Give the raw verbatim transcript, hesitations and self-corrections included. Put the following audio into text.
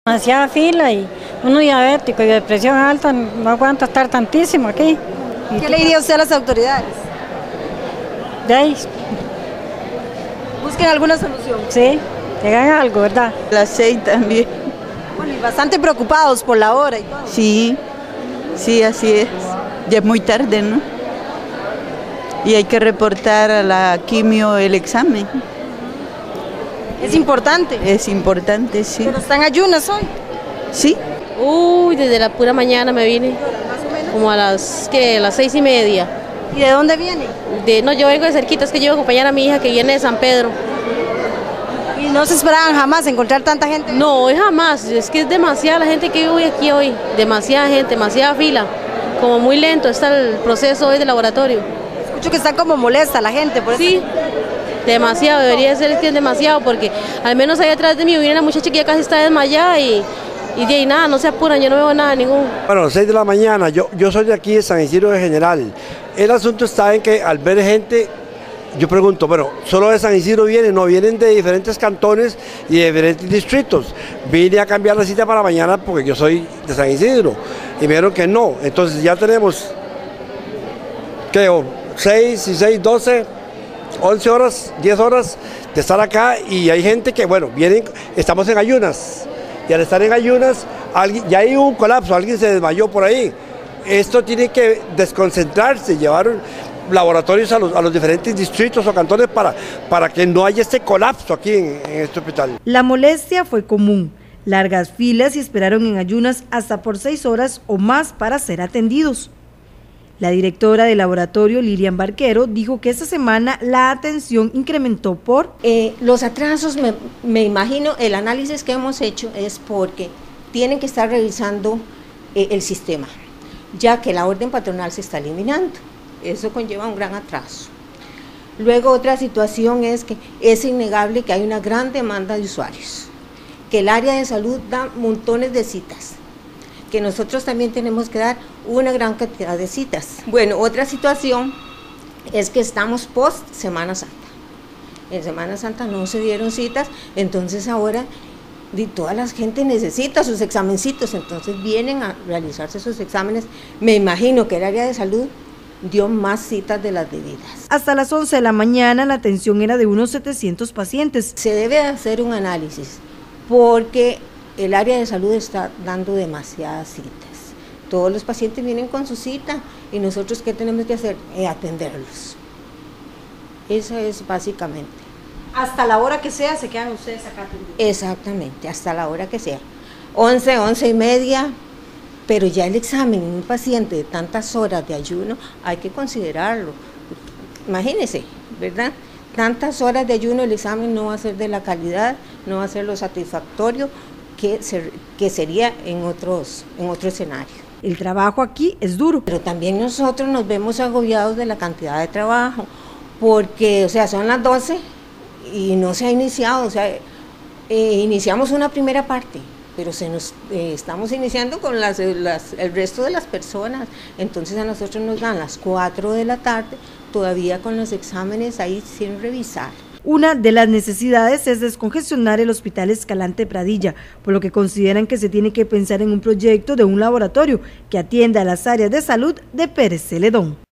Demasiada fila y uno diabético y de presión alta no aguanta estar tantísimo aquí. ¿Qué le diría usted a las autoridades? De ahí, Busquen alguna solución. sí, que hagan algo, ¿verdad? Las seis también. Bueno, y bastante preocupados por la hora y todo. Sí, sí, así es. Ya es muy tarde, ¿no? Y hay que reportar a la quimio el examen. Es importante. Es importante, sí. Pero están ayunas hoy. Sí. Uy, desde la pura mañana me vine, Más o menos. como a las, ¿qué? las seis y media. ¿Y de dónde viene? De, no, yo vengo de cerquita, es que yo voy a acompañar a mi hija que viene de San Pedro. Y no se esperaban jamás encontrar tanta gente. No, hoy jamás, es que es demasiada la gente que vive hoy aquí hoy, demasiada gente, demasiada fila, como muy lento está el proceso hoy del laboratorio. Escucho que está como molesta la gente. Por eso. Sí, demasiado, debería ser que es demasiado, porque al menos ahí atrás de mí viene una muchacha que ya casi está desmayada y, y de ahí nada, no se apuran, yo no veo nada, ningún. Bueno, seis de la mañana, yo, yo soy de aquí de San Isidro de General. El asunto está en que al ver gente, yo pregunto, bueno, ¿solo de San Isidro vienen? No, vienen de diferentes cantones y de diferentes distritos. Vine a cambiar la cita para mañana porque yo soy de San Isidro y me dijeron que no. Entonces ya tenemos, ¿qué? seis y seis, doce, once horas, diez horas de estar acá y hay gente que, bueno, vienen, estamos en ayunas. Y al estar en ayunas, alguien, ya hay un colapso, alguien se desmayó por ahí. Esto tiene que desconcentrarse, llevar laboratorios a los, a los diferentes distritos o cantones para, para que no haya este colapso aquí en, en este hospital. La molestia fue común, largas filas y esperaron en ayunas hasta por seis horas o más para ser atendidos. La directora del laboratorio, Lilian Barquero, dijo que esta semana la atención incrementó por... Eh, los atrasos, me, me imagino, el análisis que hemos hecho es porque tienen que estar revisando eh, el sistema, ya que la orden patronal se está eliminando. Eso conlleva un gran atraso. Luego otra situación es que es innegable que hay una gran demanda de usuarios, que el área de salud da montones de citas, que nosotros también tenemos que dar una gran cantidad de citas. Bueno, otra situación es que estamos post Semana Santa. En Semana Santa no se dieron citas, entonces ahora y toda la gente necesita sus examencitos, entonces vienen a realizarse sus exámenes. Me imagino que el área de salud dio más citas de las debidas. Hasta las once de la mañana la atención era de unos setecientos pacientes. Se debe hacer un análisis porque el área de salud está dando demasiadas citas. Todos los pacientes vienen con su cita y nosotros ¿qué tenemos que hacer? Eh, atenderlos. Eso es básicamente. Hasta la hora que sea se quedan ustedes acá atendidos. Exactamente, hasta la hora que sea. once, once y media, pero ya el examen en un paciente de tantas horas de ayuno hay que considerarlo. Imagínense, ¿verdad? Tantas horas de ayuno, el examen no va a ser de la calidad, no va a ser lo satisfactorio que, ser, que sería en, otros, en otro escenario. El trabajo aquí es duro. Pero también nosotros nos vemos agobiados de la cantidad de trabajo, porque, o sea, son las doce y no se ha iniciado, o sea, eh, iniciamos una primera parte, pero se nos eh, estamos iniciando con las, las, el resto de las personas, entonces a nosotros nos dan las cuatro de la tarde, todavía con los exámenes ahí sin revisar. Una de las necesidades es descongestionar el Hospital Escalante Pradilla, por lo que consideran que se tiene que pensar en un proyecto de un laboratorio que atienda a las áreas de salud de Pérez Celedón.